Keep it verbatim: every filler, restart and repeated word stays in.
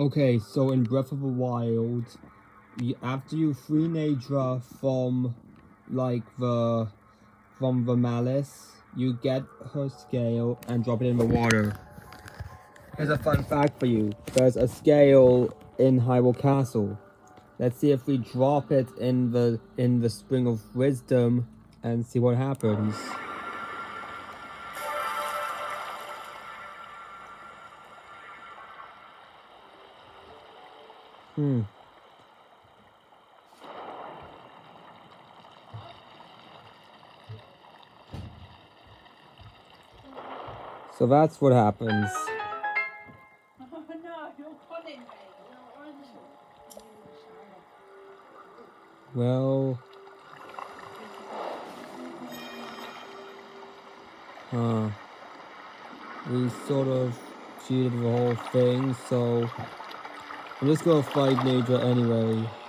Okay, so in Breath of the Wild, you, after you free Naydra from, like, the, from the malice, you get her scale and drop it in the water. Here's a fun fact for you. There's a scale in Hyrule Castle. Let's see if we drop it in the, in the Spring of Wisdom and see what happens. Hmm. So that's what happens. Oh no, you're calling me. Well... Huh. We sort of cheated the whole thing, so... I'm just gonna fight Naydra anyway.